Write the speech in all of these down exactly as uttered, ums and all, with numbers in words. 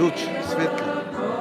luč, svetlo.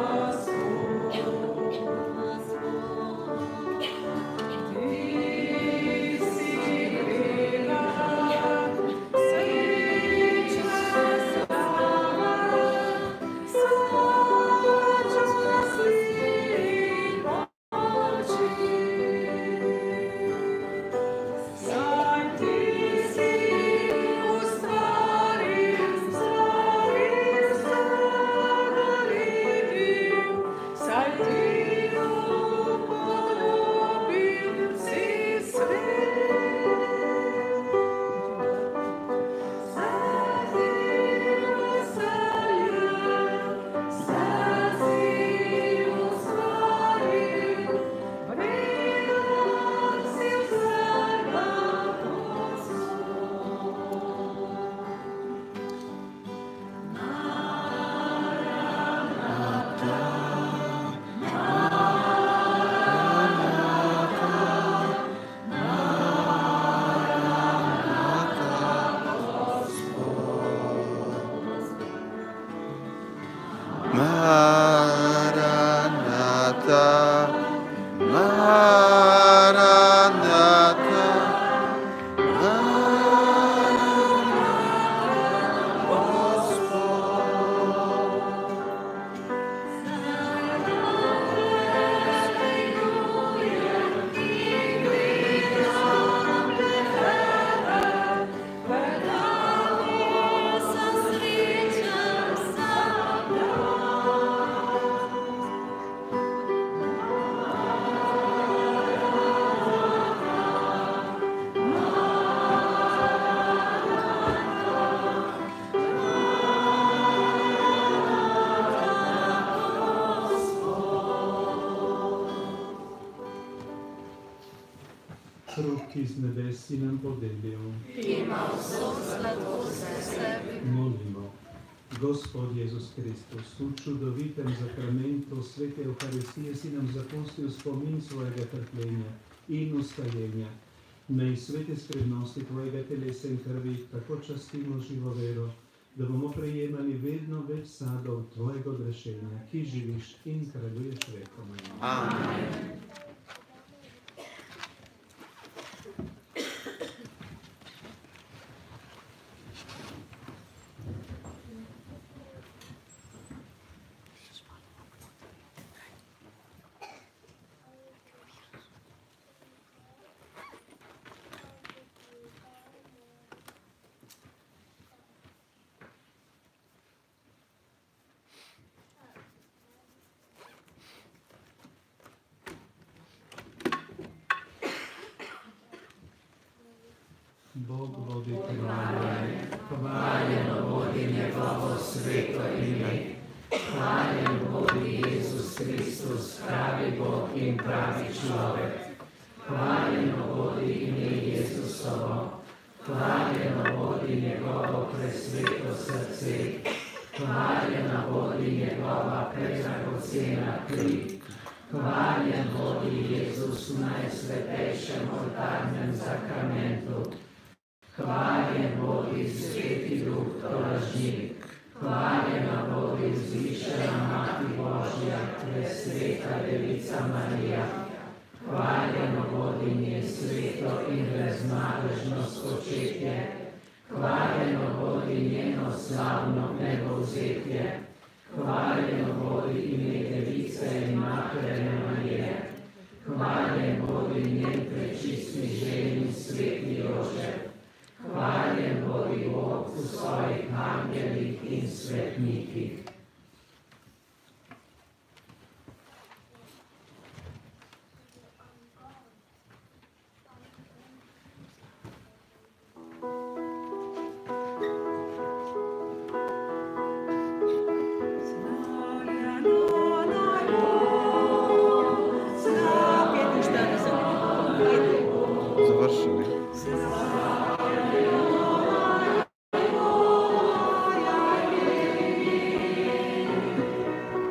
Kruh iz nebesi nam podelio. Ima vso slabost v sebi. Molimo. Gospod Jezus Kristus, v čudovitem zakramentu svete Euharistije si nam zapustil spomin svojega trpljenja in ustajenja. Naj svete skrbnosti tvojega telesa in krvi tako častimo živo vero, da bomo prejemali vedno več sadov tvojega odrešenja, ki živiš in kraljuješ vekomaj. Amen. Bog vodi hvaljene, Hvaljeno vodi njegovo sveto ime. Hvaljen vodi Jezus Kristus, pravi Bog in pravi človek. Hvaljeno vodi ime Jezusovo. Hvaljeno vodi njegovo presveto srce. Hvaljena vodi njegova predragocena kri. Hvaljen vodi Jezus v najsvetejšem oltarnem sakramentu. Hvaljen vodi sveti Duh tolažnik. Hvaljena vodi vzvišena Mati Božja, presveta Devica Marija. Hvaljeno vodi njen sveto in brezmadežno spočetje. Hvaljeno vodi njeno slavno nebovzetje. Hvaljeno vodi ime Device in Matere Marije. Hvaljen vodi njen prečisti ženi sveti Jožef. Hvaljen vodi Bog v svojih angelih in svetnikih.